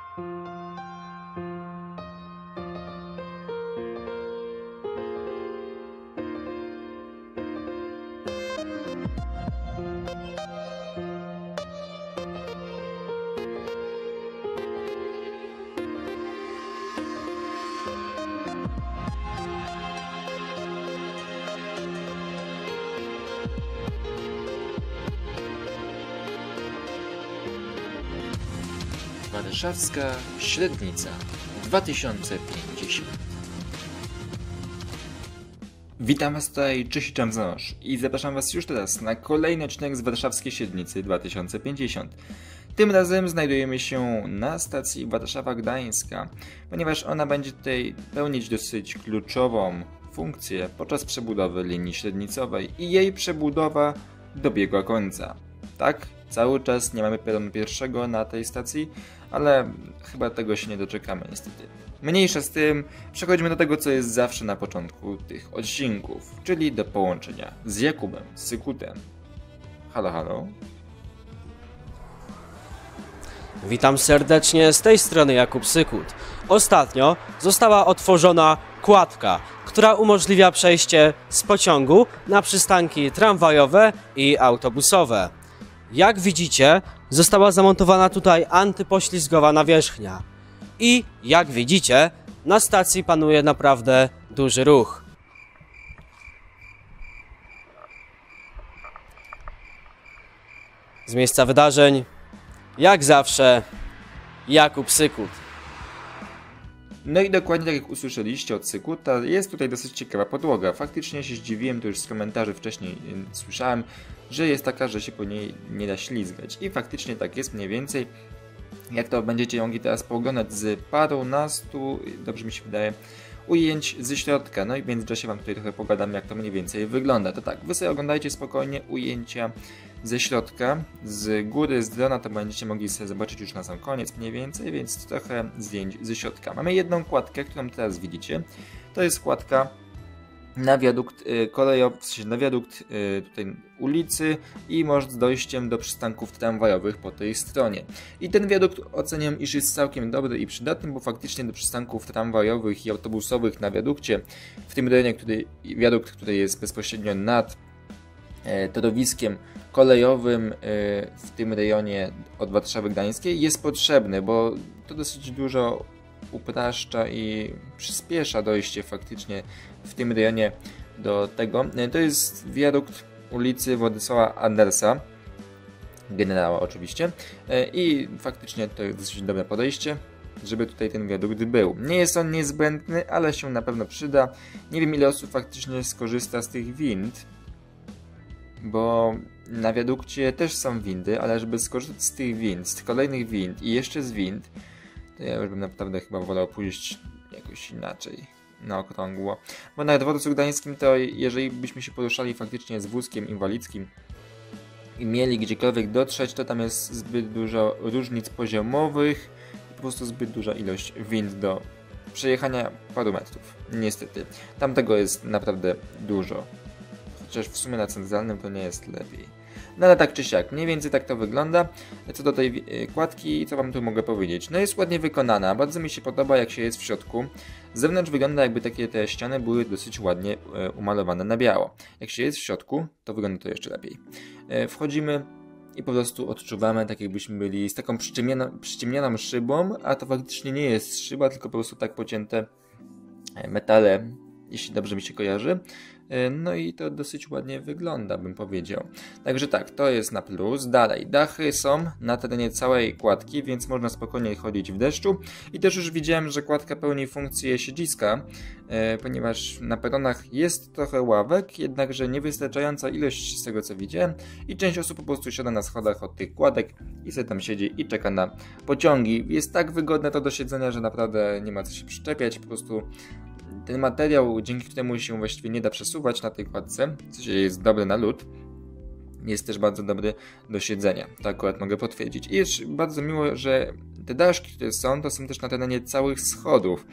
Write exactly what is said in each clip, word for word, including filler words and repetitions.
Warszawska Średnica dwa tysiące pięćdziesiąt. Witam Was tutaj, cześć Jamzonosz i zapraszam Was już teraz na kolejny odcinek z Warszawskiej Średnicy dwa tysiące pięćdziesiąt. Tym razem znajdujemy się na stacji Warszawa-Gdańska, ponieważ ona będzie tutaj pełnić dosyć kluczową funkcję podczas przebudowy linii średnicowej i jej przebudowa dobiegła końca. Tak, cały czas nie mamy peronu pierwszego na tej stacji, ale chyba tego się nie doczekamy niestety. Mniejsza z tym, przechodzimy do tego, co jest zawsze na początku tych odcinków, czyli do połączenia z Jakubem Sykutem. Halo, halo. Witam serdecznie, z tej strony Jakub Sykut. Ostatnio została otworzona kładka, która umożliwia przejście z pociągu na przystanki tramwajowe i autobusowe. Jak widzicie, została zamontowana tutaj antypoślizgowa nawierzchnia. I jak widzicie, na stacji panuje naprawdę duży ruch. Z miejsca wydarzeń, jak zawsze, Jakub Sykut. No i dokładnie tak jak usłyszeliście od Sykuta, jest tutaj dosyć ciekawa podłoga. Faktycznie się zdziwiłem, to już z komentarzy wcześniej słyszałem, że jest taka, że się po niej nie da ślizgać. I faktycznie tak jest mniej więcej. Jak to będziecie mogli teraz pooglądać z parunastu, dobrze mi się wydaje, ujęć ze środka. No i w międzyczasie Wam tutaj trochę pogadam, jak to mniej więcej wygląda. To tak, Wy sobie oglądajcie spokojnie ujęcia ze środka, z góry, z drona, to będziecie mogli sobie zobaczyć już na sam koniec mniej więcej, więc trochę zdjęć ze środka. Mamy jedną kładkę, którą teraz widzicie. To jest kładka na wiadukt y, kolejowy, w sensie na wiadukt y, tutaj ulicy i most z dojściem do przystanków tramwajowych po tej stronie. I ten wiadukt oceniam, iż jest całkiem dobry i przydatny, bo faktycznie do przystanków tramwajowych i autobusowych na wiadukcie, w tym rejonie, który, wiadukt, który jest bezpośrednio nad e, torowiskiem kolejowym e, w tym rejonie od Warszawy Gdańskiej, jest potrzebny, bo to dosyć dużo upraszcza i przyspiesza dojście faktycznie w tym rejonie do tego. To jest wiadukt ulicy Władysława Andersa, generała oczywiście, i faktycznie to jest dosyć dobre podejście, żeby tutaj ten wiadukt był. Nie jest on niezbędny, ale się na pewno przyda. Nie wiem, ile osób faktycznie skorzysta z tych wind, bo na wiadukcie też są windy, ale żeby skorzystać z tych wind, z kolejnych wind i jeszcze z wind, to ja już bym naprawdę chyba wolał pójść jakoś inaczej, na okrągło. Bo na dworcu gdańskim to jeżeli byśmy się poruszali faktycznie z wózkiem inwalidzkim i mieli gdziekolwiek dotrzeć, to tam jest zbyt dużo różnic poziomowych i po prostu zbyt duża ilość wind do przejechania paru metrów. Niestety. Tam tego jest naprawdę dużo. Chociaż w sumie na centralnym to nie jest lepiej. No ale tak czy siak, mniej więcej tak to wygląda. Co do tej kładki, co Wam tu mogę powiedzieć? No jest ładnie wykonana, bardzo mi się podoba jak się jest w środku. Z zewnątrz wygląda jakby takie te ściany były dosyć ładnie umalowane na biało. Jak się jest w środku, to wygląda to jeszcze lepiej. Wchodzimy i po prostu odczuwamy tak jakbyśmy byli z taką przyciemnioną, przyciemnioną szybą, a to faktycznie nie jest szyba, tylko po prostu tak pocięte metale, jeśli dobrze mi się kojarzy. No i to dosyć ładnie wygląda, bym powiedział. Także tak, to jest na plus. Dalej, dachy są na terenie całej kładki, więc można spokojnie chodzić w deszczu. I też już widziałem, że kładka pełni funkcję siedziska, e, ponieważ na peronach jest trochę ławek, jednakże niewystarczająca ilość z tego co widziałem. I część osób po prostu siada na schodach od tych kładek i sobie tam siedzi i czeka na pociągi. Jest tak wygodne to do siedzenia, że naprawdę nie ma co się przyczepiać, po prostu ten materiał, dzięki któremu się właściwie nie da przesuwać na tej kładce, co jest dobry na lód, jest też bardzo dobry do siedzenia. To akurat mogę potwierdzić. I jest bardzo miło, że te daszki, które są, to są też na terenie całych schodów.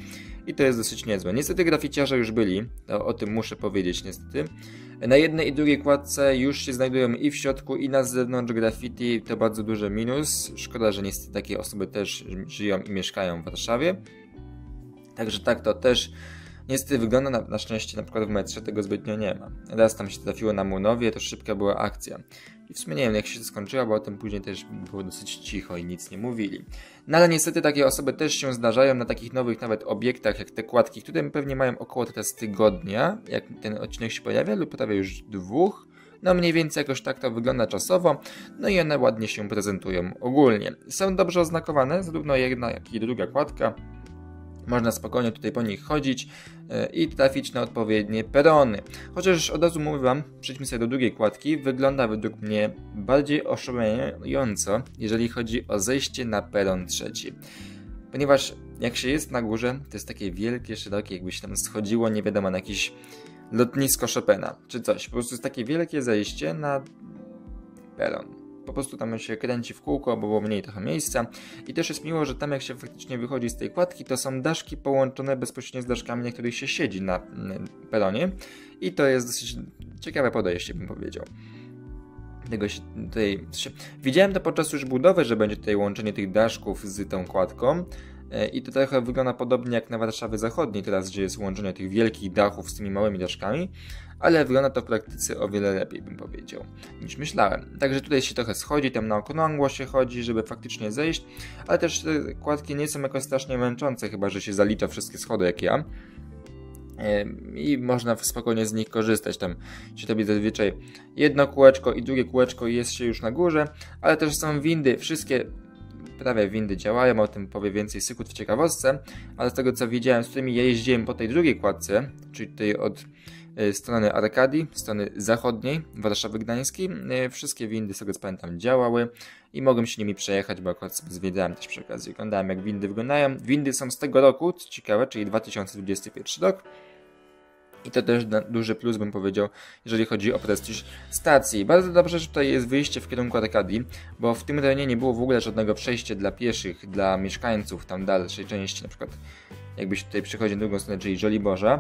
i to jest dosyć niezłe. Niestety graficiarze już byli, o, o tym muszę powiedzieć niestety. Na jednej i drugiej kładce już się znajdują i w środku, i na zewnątrz graffiti, to bardzo duży minus. Szkoda, że niestety takie osoby też żyją i mieszkają w Warszawie. Także tak to też niestety wygląda, na, na szczęście na przykład w metrze tego zbytnio nie ma. Raz tam się trafiło na Munowie, to szybka była akcja. I w sumie nie wiem jak się to skończyło, bo o tym później też było dosyć cicho i nic nie mówili. No ale niestety takie osoby też się zdarzają na takich nowych nawet obiektach, jak te kładki, które pewnie mają około teraz tygodnia, jak ten odcinek się pojawia, lub prawie już dwóch. No mniej więcej jakoś tak to wygląda czasowo, no i one ładnie się prezentują ogólnie. Są dobrze oznakowane, zarówno jedna, jak i druga kładka. Można spokojnie tutaj po nich chodzić i trafić na odpowiednie perony. Chociaż od razu mówię wam, przejdźmy sobie do drugiej kładki, wygląda według mnie bardziej oszałamiająco, jeżeli chodzi o zejście na peron trzeci. Ponieważ jak się jest na górze, to jest takie wielkie, szerokie, jakby się tam schodziło, nie wiadomo, na jakieś lotnisko Chopina, czy coś. Po prostu jest takie wielkie zejście na peron. Po prostu tam się kręci w kółko, bo było mniej trochę miejsca. I też jest miło, że tam jak się faktycznie wychodzi z tej kładki, to są daszki połączone bezpośrednio z daszkami, na których się siedzi na peronie. I to jest dosyć ciekawe podejście, bym powiedział. Tego się tutaj się... Widziałem to podczas już budowy, że będzie tutaj łączenie tych daszków z tą kładką. I to trochę wygląda podobnie jak na Warszawie Zachodniej teraz, gdzie jest łączenie tych wielkich dachów z tymi małymi daszkami, ale wygląda to w praktyce o wiele lepiej, bym powiedział, niż myślałem. Także tutaj się trochę schodzi, tam na okrągło się chodzi, żeby faktycznie zejść, ale też te kładki nie są jakoś strasznie męczące, chyba że się zalicza wszystkie schody jak ja. I można spokojnie z nich korzystać. Tam się robi zazwyczaj jedno kółeczko i drugie kółeczko i jest się już na górze, ale też są windy, wszystkie prawie windy działają, o tym powie więcej Sykut w ciekawostce, ale z tego co widziałem, z którymi ja jeździłem po tej drugiej kładce, czyli tutaj od y, strony Arkadii, strony zachodniej Warszawy Gdańskiej, y, wszystkie windy, z tego co pamiętam, działały i mogłem się nimi przejechać, bo akurat sobie zwiedzałem też przy okazji, oglądałem jak windy wyglądają. Windy są z tego roku, co ciekawe, czyli dwa tysiące dwudziesty pierwszy rok. I to też duży plus, bym powiedział, jeżeli chodzi o prestiż stacji. Bardzo dobrze, że tutaj jest wyjście w kierunku Arkadii, bo w tym rejonie nie było w ogóle żadnego przejścia dla pieszych, dla mieszkańców tam dalszej części, na przykład jakbyś tutaj przychodzi na drugą stronę, czyli Żoliborza.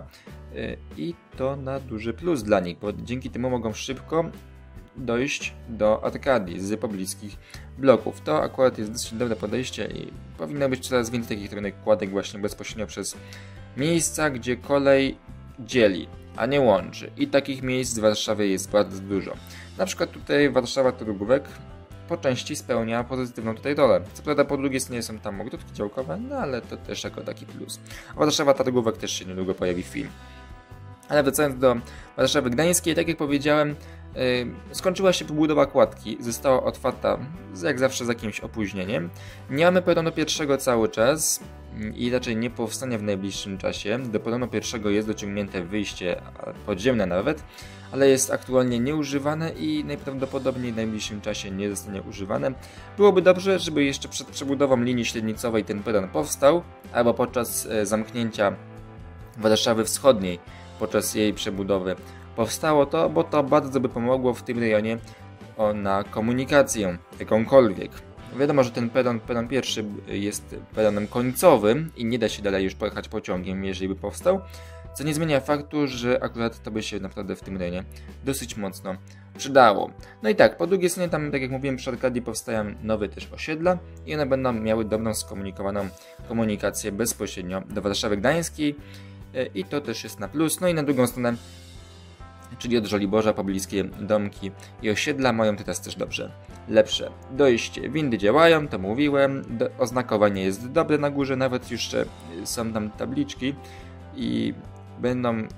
I to na duży plus dla nich, bo dzięki temu mogą szybko dojść do Arkadii z pobliskich bloków. To akurat jest dosyć dobre podejście i powinno być coraz więcej takich trudnych kładek właśnie bezpośrednio przez miejsca, gdzie kolej dzieli, a nie łączy. I takich miejsc w Warszawie jest bardzo dużo. Na przykład tutaj Warszawa Targówek po części spełnia pozytywną tutaj rolę. Co prawda po drugiej stronie są tam ogródki działkowe, no ale to też jako taki plus. Warszawa Targówek też się niedługo pojawi film. Ale wracając do Warszawy Gdańskiej, tak jak powiedziałem, yy, skończyła się pobudowa kładki, została otwarta jak zawsze z jakimś opóźnieniem. Nie mamy peronu pierwszego cały czas i raczej nie powstanie w najbliższym czasie. Do peronu pierwszego jest dociągnięte wyjście podziemne nawet, ale jest aktualnie nieużywane i najprawdopodobniej w najbliższym czasie nie zostanie używane. Byłoby dobrze, żeby jeszcze przed przebudową linii średnicowej ten peron powstał, albo podczas zamknięcia Warszawy Wschodniej, podczas jej przebudowy powstało to, bo to bardzo by pomogło w tym rejonie o, na komunikację jakąkolwiek. Wiadomo, że ten peron, peron pierwszy jest peronem końcowym i nie da się dalej już pojechać pociągiem, jeżeli by powstał, co nie zmienia faktu, że akurat to by się naprawdę w tym rejonie dosyć mocno przydało. No i tak, po drugiej stronie tam, tak jak mówiłem, przy Arkadii powstają nowe też osiedla i one będą miały dobrą skomunikowaną komunikację bezpośrednio do Warszawy Gdańskiej i to też jest na plus. No i na drugą stronę, czyli od Żoliborza pobliskie domki i osiedla mają teraz też dobrze lepsze dojście. Windy działają, to mówiłem, do, oznakowanie jest dobre na górze, nawet już są tam tabliczki i będą,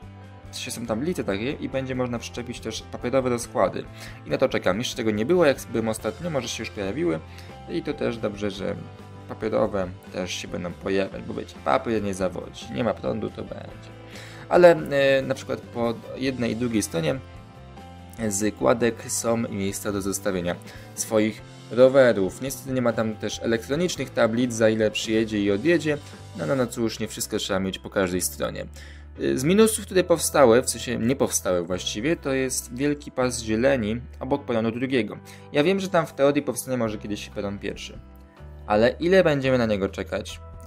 są tablice takie i będzie można przyczepić też papierowe rozkłady. I na to czekam. Jeszcze tego nie było, jak byłem ostatnio, może się już pojawiły i to też dobrze, że papierowe też się będą pojawiać, bo wiecie, papier nie zawodzi, nie ma prądu, to będzie. Ale e, na przykład po jednej i drugiej stronie z kładek są miejsca do zostawienia swoich rowerów. Niestety nie ma tam też elektronicznych tablic, za ile przyjedzie i odjedzie. No, no, no cóż, nie wszystko trzeba mieć po każdej stronie. Z minusów, które powstały, w sensie nie powstały właściwie, to jest wielki pas zieleni obok peronu drugiego. Ja wiem, że tam w teorii powstanie może kiedyś peron pierwszy. Ale ile będziemy na niego czekać?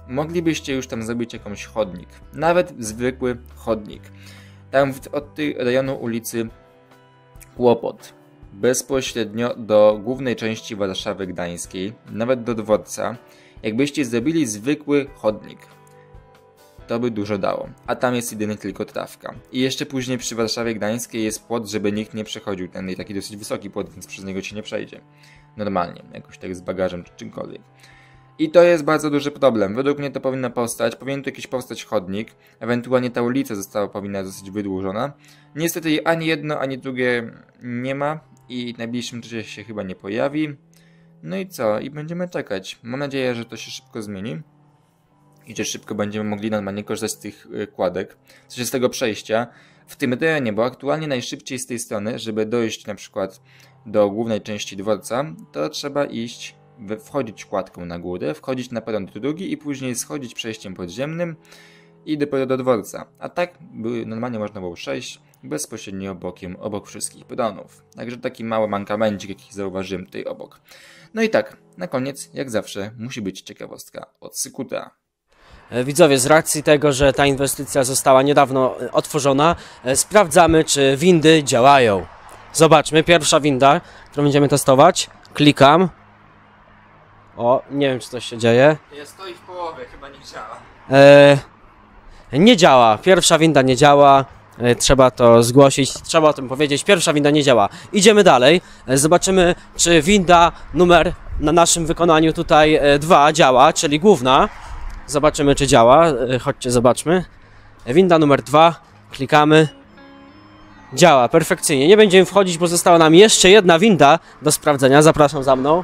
moglibyście już tam zrobić jakąś chodnik. Nawet zwykły chodnik. Tam w, od tej rejonu ulicy Kłopot, bezpośrednio do głównej części Warszawy Gdańskiej, nawet do dworca, jakbyście zrobili zwykły chodnik, to by dużo dało. A tam jest jedynie tylko trawka. I jeszcze później przy Warszawie Gdańskiej jest płot, żeby nikt nie przechodził. Ten taki dosyć wysoki płot, więc przez niego ci nie przejdzie. Normalnie, jakoś tak z bagażem czy czymkolwiek. I to jest bardzo duży problem. Według mnie to powinno powstać. Powinien tu jakiś powstać chodnik. Ewentualnie ta ulica została powinna dosyć wydłużona. Niestety ani jedno, ani drugie nie ma. I w najbliższym czasie się chyba nie pojawi. No i co? I będziemy czekać. Mam nadzieję, że to się szybko zmieni. I że szybko będziemy mogli normalnie korzystać z tych kładek. W sensie z tego przejścia w tym rejonie, bo aktualnie najszybciej z tej strony, żeby dojść na przykład do głównej części dworca, to trzeba iść, wchodzić kładką na górę, wchodzić na peron drugi i później schodzić przejściem podziemnym i dopiero do dworca. A tak by normalnie można było przejść bezpośrednio bokiem obok wszystkich peronów. Także taki mały mankamencik, jaki zauważyłem tutaj obok. No i tak, na koniec, jak zawsze, musi być ciekawostka od Sykuta. Widzowie, z racji tego, że ta inwestycja została niedawno otworzona, sprawdzamy, czy windy działają. Zobaczmy, pierwsza winda, którą będziemy testować. Klikam. O, nie wiem, czy coś się dzieje. Jest stoi w połowie, chyba nie działa. E, nie działa. Pierwsza winda nie działa. E, trzeba to zgłosić, trzeba o tym powiedzieć. Pierwsza winda nie działa. Idziemy dalej. E, zobaczymy, czy winda numer na naszym wykonaniu tutaj e, dwa działa, czyli główna. Zobaczymy, czy działa. E, chodźcie, zobaczmy. E, winda numer dwa. Klikamy. Działa perfekcyjnie. Nie będziemy wchodzić, bo została nam jeszcze jedna winda do sprawdzenia. Zapraszam za mną.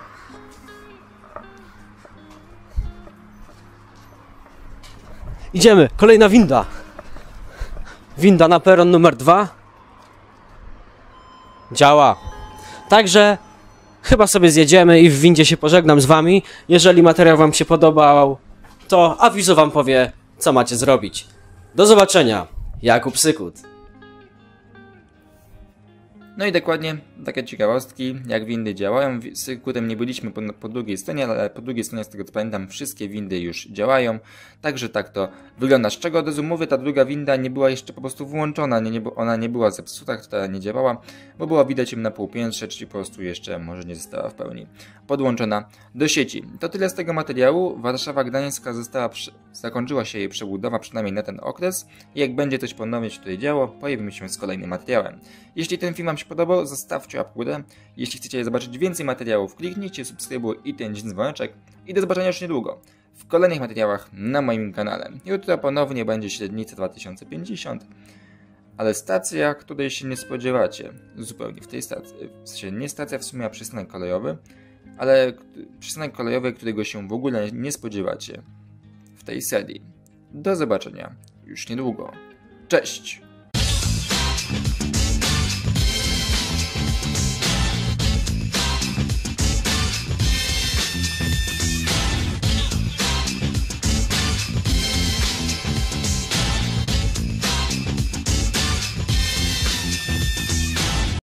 Idziemy. Kolejna winda. Winda na peron numer dwa. Działa. Także chyba sobie zjedziemy i w windzie się pożegnam z wami. Jeżeli materiał wam się podobał, to Awizo wam powie, co macie zrobić. Do zobaczenia. Jakub Sykut. No i dokładnie takie ciekawostki, jak windy działają. Z Sykutem nie byliśmy po, po drugiej stronie, ale po drugiej stronie, z tego co pamiętam, wszystkie windy już działają. Także tak to wygląda. Z czego od razu mówię, ta druga winda nie była jeszcze po prostu włączona, nie, nie, ona nie była zepsuta, która nie działała, bo była widać ją na półpiętrze, czyli po prostu jeszcze może nie została w pełni podłączona do sieci. To tyle z tego materiału. Warszawa Gdańska została, zakończyła się jej przebudowa, przynajmniej na ten okres. I jak będzie coś ponownie się tutaj działo, pojawimy się z kolejnym materiałem. Jeśli ten film wam się podobał, zostawcie łapkę w górę. Jeśli chcecie zobaczyć więcej materiałów, kliknijcie subskrybuj i ten dzwoneczek. I do zobaczenia już niedługo w kolejnych materiałach na moim kanale. Jutro ponownie będzie średnica dwa tysiące pięćdziesiąt, ale stacja, której się nie spodziewacie zupełnie w tej stacji. W sensie nie stacja w sumie, a przystanek kolejowy, ale przystanek kolejowy, którego się w ogóle nie spodziewacie w tej serii. Do zobaczenia już niedługo. Cześć!